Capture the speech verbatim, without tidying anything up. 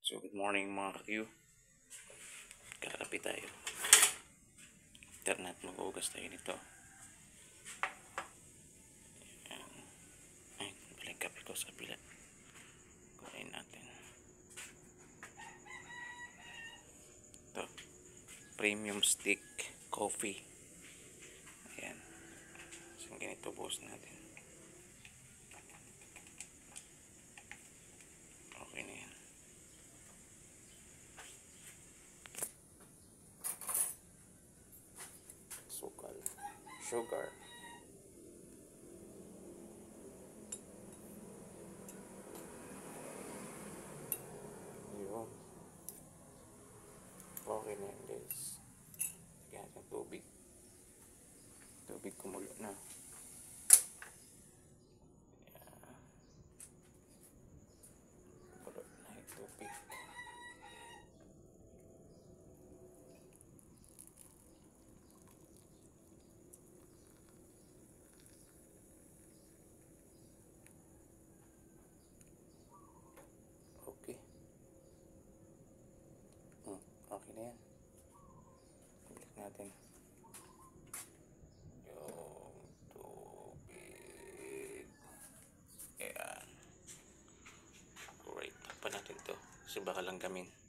So, good morning mga ka-Q. Kakape tayo. After natin mag-ugas tayo nito. Ayan. Ay, baling kape ko sa pila. Kunin natin. Ito. Premium stick coffee. Ayan. So, ganito buhos natin. Okay na yan. Sukal. Sugar. Yun. Okay na yan guys. Lagyan natin tubig. Tubig kumulo na. Ayan. Kumulo na yung tubig. Okay. Hmm, okay na yan. Balik natin. Yung tubig. Ayan. Alright, takpan natin to. Kasi baka lang gamin.